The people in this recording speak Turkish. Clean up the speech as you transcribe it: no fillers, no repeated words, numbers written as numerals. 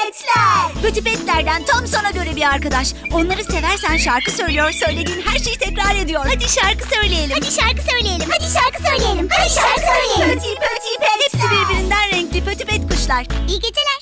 Petler. Pötü Petlerden tam sana göre bir arkadaş. Onları seversen şarkı söylüyor, söylediğin her şeyi tekrar ediyor. Hadi şarkı söyleyelim. Hadi şarkı söyleyelim. Hadi şarkı söyleyelim. Hadi şarkı söyleyelim. Pötü Petler. Hepsi birbirinden renkli Pötü Pet kuşlar. İyi geceler.